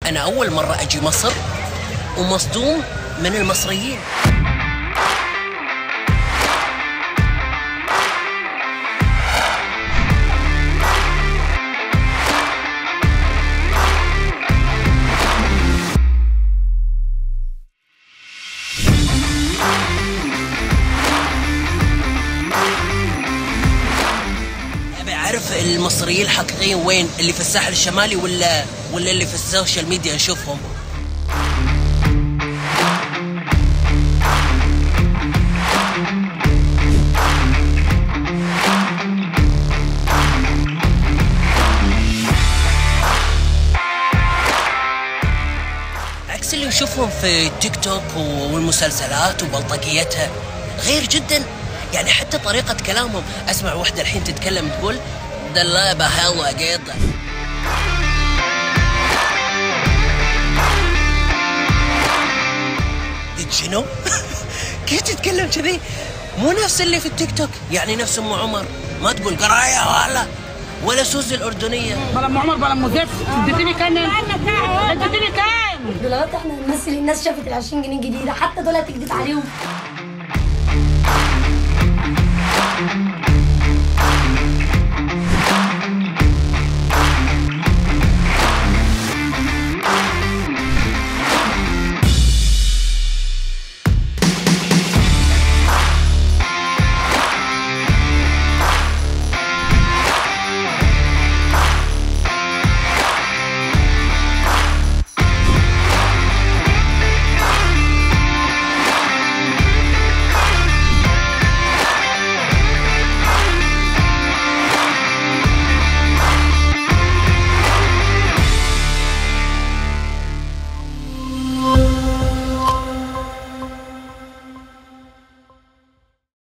أنا أول مرة أجي مصر ومصدوم من المصريين. أبي أعرف المصريين الحقيقيين وين، اللي في الساحل الشمالي ولا اللي في السوشيال ميديا نشوفهم؟ عكس اللي نشوفهم في تيك توك والمسلسلات وبلطجيتها، غير جدا. يعني حتى طريقة كلامهم، أسمع واحدة الحين تتكلم تقول دلابة هلا قيطة. قلت شنو؟ كيف تتكلم كذي؟ مو نفس اللي في التيك توك، يعني نفس أم عمر، ما تقول قراية ولا سوزي الأردنية. بلا أم عمر بلا أم زفت، اديتني كام؟ اديتني كام؟ دولارات احنا الناس شافت ال 20 جنيه جديدة، حتى دول هتكدب عليهم.